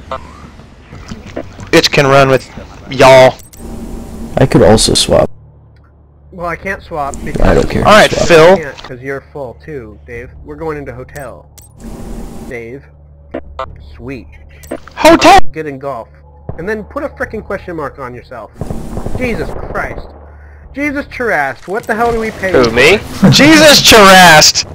Bitch can run with y'all. I could also swap. Well, I can't swap because I don't care. Alright, Swap. Phil. because you're full too, Dave. We're going into hotel. Dave. Sweet. Hotel! Good in golf. And then put a frickin' question mark on yourself. Jesus Christ. Jesus Charast, what the hell do we pay you Who, me? Jesus Charast!